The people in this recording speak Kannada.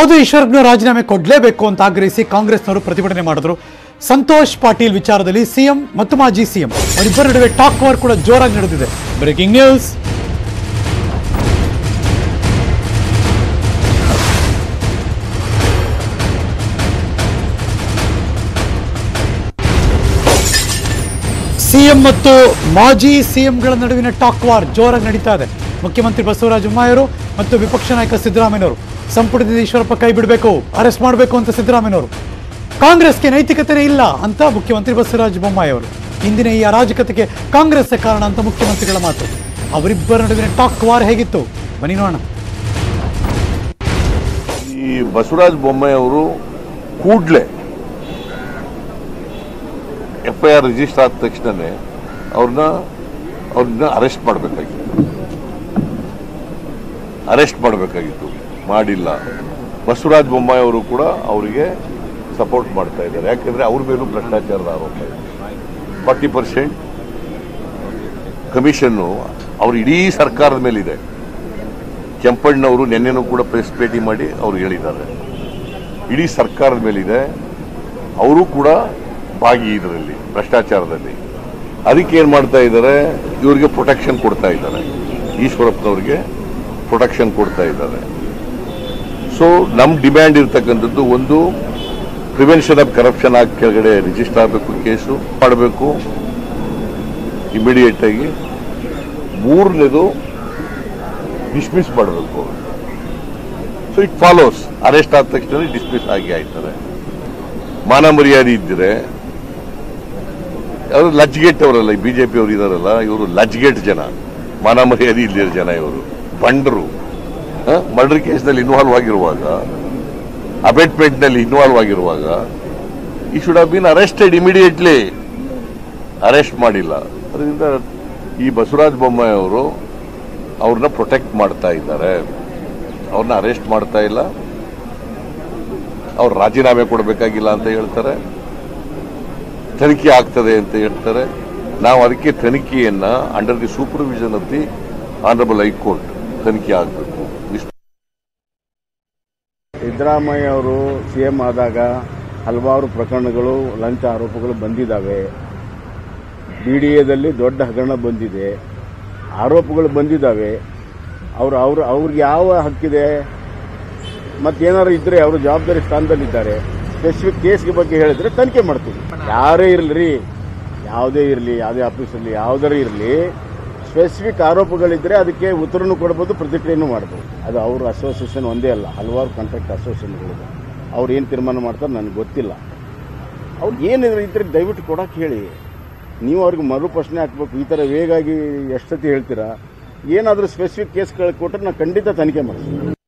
ಹೌದು, ಈಶ್ವರಪ್ಪನ ರಾಜೀನಾಮೆ ಕೊಡಲೇಬೇಕು ಅಂತ ಆಗ್ರಹಿಸಿ ಕಾಂಗ್ರೆಸ್ನವರು ಪ್ರತಿಭಟನೆ ಮಾಡಿದ್ರು. ಸಂತೋಷ್ ಪಾಟೀಲ್ ವಿಚಾರದಲ್ಲಿ ಸಿಎಂ ಮತ್ತು ಮಾಜಿ ಸಿಎಂ ಅವರಿಬ್ಬರ ನಡುವೆ ಟಾಕ್ ವಾರ್ ಕೂಡ ಜೋರಾಗಿ ನಡೆದಿದೆ. Breaking news. ಸಿಎಂ ಮತ್ತು ಮಾಜಿ ಸಿಎಂಗಳ ನಡುವಿನ ಟಾಕ್ ವಾರ್ ಜೋರಾಗಿ ನಡೀತಾ ಇದೆ. ಮುಖ್ಯಮಂತ್ರಿ ಬಸವರಾಜ ಬೊಮ್ಮಾಯಿಯವರು ಮತ್ತು ವಿಪಕ್ಷ ನಾಯಕ ಸಿದ್ದರಾಮಯ್ಯನವರು ಸಂಪುಟದಿಂದ ಈಶ್ವರಪ್ಪ ಕೈ ಬಿಡಬೇಕು, ಅರೆಸ್ಟ್ ಮಾಡಬೇಕು ಅಂತ ಸಿದ್ದರಾಮಯ್ಯನವರು. ಕಾಂಗ್ರೆಸ್ಗೆ ನೈತಿಕತೆನೇ ಇಲ್ಲ ಅಂತ ಮುಖ್ಯಮಂತ್ರಿ ಬಸವರಾಜ ಬೊಮ್ಮಾಯಿಯವರು. ಇಂದಿನ ಈ ಅರಾಜಕತೆಗೆ ಕಾಂಗ್ರೆಸ್ ಕಾರಣ ಅಂತ ಮುಖ್ಯಮಂತ್ರಿಗಳ ಮಾತು. ಅವರಿಬ್ಬರ ನಡುವಿನ ಟಾಕ್ ವಾರ್ ಹೇಗಿತ್ತು ಬನ್ನಿ ನೋಡೋಣ. ಈ ಬಸವರಾಜ ಬೊಮ್ಮಾಯಿ ಅವರು ಕೂಡಲೇ FIR ರಿಜಿಸ್ಟರ್ ಆದ ತಕ್ಷಣನೇ ಅವ್ರನ್ನ ಅರೆಸ್ಟ್ ಮಾಡಬೇಕಾಗಿತ್ತು. ಮಾಡಿಲ್ಲ. ಬಸವರಾಜ ಬೊಮ್ಮಾಯಿ ಅವರು ಕೂಡ ಅವರಿಗೆ ಸಪೋರ್ಟ್ ಮಾಡ್ತಾ ಇದ್ದಾರೆ. ಯಾಕೆಂದ್ರೆ ಅವ್ರ ಮೇಲೂ ಭ್ರಷ್ಟಾಚಾರದ ಆರೋಪ ಇದೆ. 40% ಕಮಿಷನ್ನು ಅವ್ರ ಇಡೀ ಸರ್ಕಾರದ ಮೇಲಿದೆ. ಕೆಂಪಣ್ಣವರು ನಿನ್ನೆನೂ ಕೂಡ ಪ್ರೆಸ್ ಭೇಟಿ ಮಾಡಿ ಅವ್ರು ಹೇಳಿದ್ದಾರೆ, ಇಡೀ ಸರ್ಕಾರದ ಮೇಲಿದೆ. ಅವರು ಕೂಡ ಭಾಗಿ ಇದರಲ್ಲಿ ಭ್ರಷ್ಟಾಚಾರದಲ್ಲಿ. ಅದಕ್ಕೆ ಏನ್ ಮಾಡ್ತಾ ಇದ್ದಾರೆ, ಇವರಿಗೆ ಪ್ರೊಟೆಕ್ಷನ್ ಕೊಡ್ತಾ ಇದ್ದಾರೆ. ಈಶ್ವರಪ್ಪನವ್ರಿಗೆ ಪ್ರೊಟೆಕ್ಷನ್ ಕೊಡ್ತಾ ಇದ್ದಾರೆ. ಸೊ ನಮ್ ಡಿಮ್ಯಾಂಡ್ ಇರ್ತಕ್ಕಂಥದ್ದು ಒಂದು, ಪ್ರಿವೆನ್ಷನ್ ಆಫ್ ಕರಪ್ಷನ್ ಆಕ್ಟ್ ಕೆಳಗಡೆ ರಿಜಿಸ್ಟರ್ ಆಗಬೇಕು, ಕೇಸು ಮಾಡಬೇಕು ಇಮಿಡಿಯೇಟ್ ಆಗಿ. ಮೂರನೇದು ಡಿಸ್ಮಿಸ್ ಮಾಡಬೇಕು. ಸೊ ಇಟ್ ಫಾಲೋಸ್, ಅರೆಸ್ಟ್ ಆದ ತಕ್ಷಣ ಡಿಸ್ಮಿಸ್ ಆಗಿ ಆಯ್ತಾರೆ. ಮಾನ ಮರ್ಯಾದೆ ಇದ್ದರೆ ಅವರು ಲಜ್ಗೇಟ್ ಅವರಲ್ಲ, ಈ ಬಿಜೆಪಿ ಅವರು ಇದಾರಲ್ಲ, ಇವರು ಲಜ್ಗೇಟ್ ಜನ, ಮಾನ ಮರ್ಯಾದೆ ಇಲ್ಲದಿರೋ ಜನ ಇವರು. ಬಂಡರು ಮರ್ಡರ್ ಕೇಸ್ನಲ್ಲಿ ಇನ್ವಾಲ್ವ್ ಆಗಿರುವಾಗ, ಅಬೇಟ್ಮೆಂಟ್ ನಲ್ಲಿ ಇನ್ವಾಲ್ವ್ ಆಗಿರುವಾಗ ಈ should have been arrested immediately. Arrest ಮಾಡಿಲ್ಲ. ಅದರಿಂದ ಈ ಬಸವರಾಜ ಬೊಮ್ಮಾಯಿ ಅವರು ಅವ್ರನ್ನ ಪ್ರೊಟೆಕ್ಟ್ ಮಾಡ್ತಾ ಇದ್ದಾರೆ, ಅವ್ರನ್ನ ಅರೆಸ್ಟ್ ಮಾಡ್ತಾ ಇಲ್ಲ. ಅವ್ರು ರಾಜೀನಾಮೆ ಕೊಡಬೇಕಾಗಿಲ್ಲ ಅಂತ ಹೇಳ್ತಾರೆ, ತನಿಖೆ ಆಗ್ತದೆ ಅಂತ ಹೇಳ್ತಾರೆ. ನಾವು ಅದಕ್ಕೆ ತನಿಖೆಯನ್ನ under the supervision of the honourable high court ತನಿಖೆ ಆಗಬೇಕು. ಸಿದ್ದರಾಮಯ್ಯ ಅವರು ಸಿಎಂ ಆದಾಗ ಹಲವಾರು ಪ್ರಕರಣಗಳು, ಲಂಚ ಆರೋಪಗಳು ಬಂದಿದ್ದಾವೆ. BDAದಲ್ಲಿ ದೊಡ್ಡ ಹಗರಣ ಬಂದಿದೆ, ಆರೋಪಗಳು ಬಂದಿದ್ದಾವೆ. ಅವ್ರಿಗೆ ಯಾವ ಹಕ್ಕಿದೆ? ಮತ್ತೇನಾದ್ರು ಇದ್ರೆ ಅವರು ಜವಾಬ್ದಾರಿ ಸ್ಥಾನದಲ್ಲಿದ್ದಾರೆ. ಸ್ಪೆಸಿಫಿಕ್ ಕೇಸ್ಗೆ ಬಗ್ಗೆ ಹೇಳಿದ್ರೆ ತನಿಖೆ ಮಾಡ್ತೀವಿ. ಯಾರೇ ಇರಲಿ, ಯಾವುದೇ ಇರಲಿ, ಯಾವುದೇ ಆಫೀಸಲ್ಲಿ ಯಾವುದರೇ ಇರಲಿ, ಸ್ಪೆಸಿಫಿಕ್ ಆರೋಪಗಳಿದ್ರೆ ಅದಕ್ಕೆ ಉತ್ತರನೂ ಕೊಡ್ಬೋದು, ಪ್ರತಿಕ್ರಿಯೆನೂ ಮಾಡ್ಬೋದು. ಅದು ಅವ್ರ ಅಸೋಸಿಯೇಷನ್ ಒಂದೇ ಅಲ್ಲ, ಹಲವಾರು ಕಾಂಟ್ರಾಕ್ಟ್ ಅಸೋಸಿಯೇಷನ್ಗಳಿದೆ. ಅವ್ರು ಏನು ತೀರ್ಮಾನ ಮಾಡ್ತಾರೆ ನನಗೆ ಗೊತ್ತಿಲ್ಲ. ಅವ್ರು ಏನಿದ್ರೆ ಇದ್ರೆ ದಯವಿಟ್ಟು ಕೊಡಕ್ಕೆ ಹೇಳಿ. ನೀವು ಅವ್ರಿಗೆ ಮರು ಪ್ರಶ್ನೆ ಹಾಕಬೇಕು. ಈ ಥರ ವೇಗಾಗಿ ಎಷ್ಟು ಸತಿ ಹೇಳ್ತೀರಾ? ಏನಾದರೂ ಸ್ಪೆಸಿಫಿಕ್ ಕೇಸ್ಗಳು ಕೊಟ್ಟರೆ ನಾನು ಖಂಡಿತ ತನಿಖೆ ಮಾಡ್ತೀನಿ.